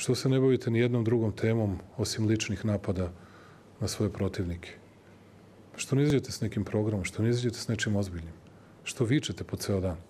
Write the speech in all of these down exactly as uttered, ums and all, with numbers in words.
Što se ne bavite ni jednom drugom temom osim ličnih napada na svoje protivnike? Što ne izađete s nekim programom? Što ne izađete s nečim ozbiljnim? Što vičete po ceo dan?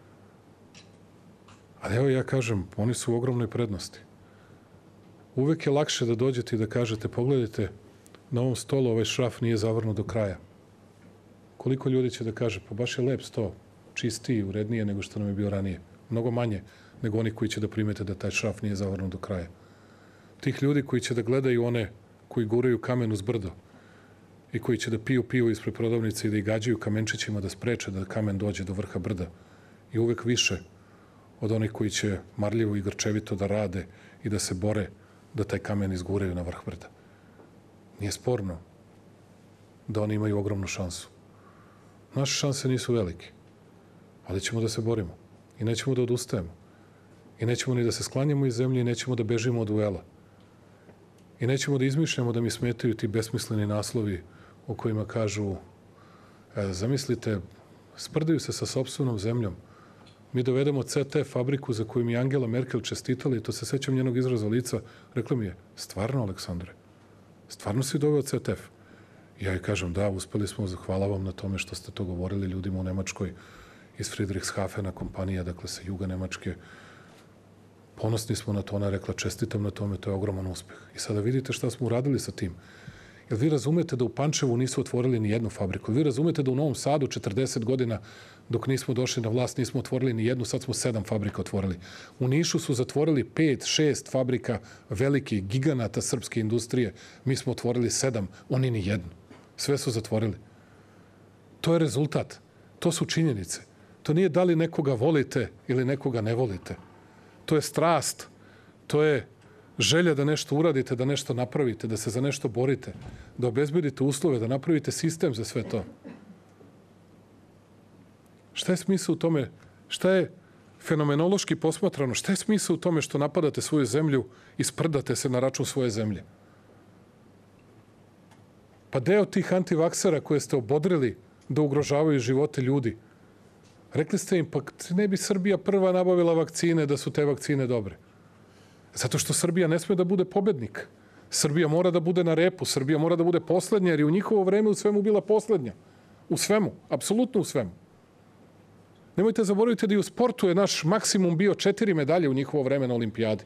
Ali evo ja kažem, oni su u ogromnoj prednosti. Uvek je lakše da dođete i da kažete, pogledajte, na ovom stolu ovaj šraf nije zavrnut do kraja. Koliko ljudi će da kaže, pa baš je lep sto, čistiji, urednije nego što nam je bio ranije. Mnogo manje nego oni koji će da primete da taj šraf nije zavrnut do kraja. Tih ljudi koji će da gledaju one koji guraju kamen uz brdo i koji će da piju pivo ispred prodavnice i da ih gađaju kamenčićima da spreče da kamen dođe do vrha brda i uvek više od onih koji će marljivo i grčevito da rade i da se bore da taj kamen izguraju na vrh brda. Nije sporno da oni imaju ogromnu šansu. Naše šanse nisu velike, ali ćemo da se borimo i nećemo da odustajemo. I nećemo ni da se sklanjamo iz zemlje i nećemo da bežimo od duela. I nećemo da izmišljamo da mi smetaju ti besmisleni naslovi u kojima kažu e, zamislite, sprdaju se sa sopstvenom zemljom. Mi dovedemo C T fabriku za koju mi Angela Merkel čestitala i to se sećam njenog izraza lica. Rekla mi je, stvarno, Aleksandre, stvarno si doveo C T F? Ja joj kažem, da, uspeli smo, hvala vam na tome što ste to govorili ljudima u Nemačkoj iz Friedrichshafena kompanija, dakle sa juga Nemačke. Ponosni smo na to, ona je rekla, čestitam na tome, to je ogroman uspeh. I sada vidite šta smo uradili sa tim. Jer vi razumete da u Pančevu nisu otvorili ni jednu fabriku. Vi razumete da u Novom Sadu četrdeset godina dok nismo došli na vlast nismo otvorili ni jednu, sad smo sedam fabrika otvorili. U Nišu su zatvorili pet, šest fabrika velikih giganata srpske industrije. Mi smo otvorili sedam, oni ni jednu. Sve su zatvorili. To je rezultat. To su činjenice. To nije da li nekoga volite ili nekoga ne volite. To je strast. To je želja da nešto uradite, da nešto napravite, da se za nešto borite, da obezbedite uslove, da napravite sistem za sve to. Šta je smisao u tome? Šta je fenomenološki posmatrano? Šta je smisao u tome što napadate svoju zemlju i sprdate se na račun svoje zemlje? Pa deo tih antivaksera koje ste obodrili da ugrožavaju živote ljudi, rekli ste im, pa ne bi Srbija prva nabavila vakcine da su te vakcine dobre. Zato što Srbija ne sme da bude pobednik. Srbija mora da bude na repu, Srbija mora da bude poslednja, jer je u njihovo vreme u svemu bila poslednja. U svemu, apsolutno u svemu. Nemojte zaboraviti da i u sportu je naš maksimum bio četiri medalje u njihovo vreme na olimpijadi.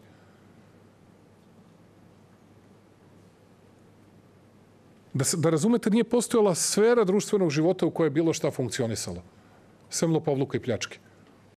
Da, da razumete, nije postojala sfera društvenog života u kojoj je bilo šta funkcionisalo. Sem lopovluka i pljačke.